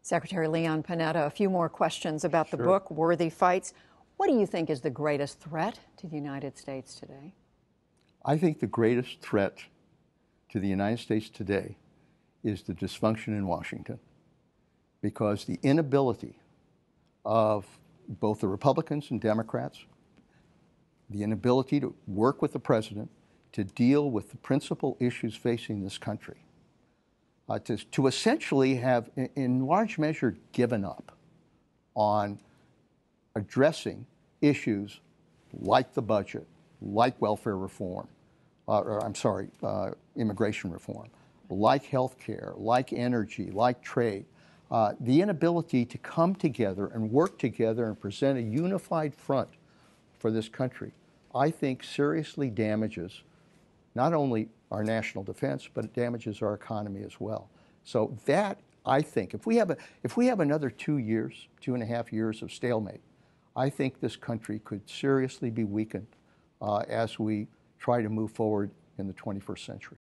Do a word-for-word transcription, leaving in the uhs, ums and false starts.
Secretary Leon Panetta, a few more questions about the Sure. book, Worthy Fights. What do you think is the greatest threat to the United States today? I think the greatest threat to the United States today is the dysfunction in Washington, because the inability of both the Republicans and Democrats, the inability to work with the president to deal with the principal issues facing this country, uh, to, to essentially have, in, in large measure, given up on addressing issues like the budget, like welfare reform, uh, or I'm sorry, uh, immigration reform, like health care, like energy, like trade. Uh, the inability to come together and work together and present a unified front for this country, I think seriously damages not only our national defense, but it damages our economy as well. So that, I think, if we have a, if we have another two years, two and a half years of stalemate, I think this country could seriously be weakened uh, as we try to move forward in the twenty-first century.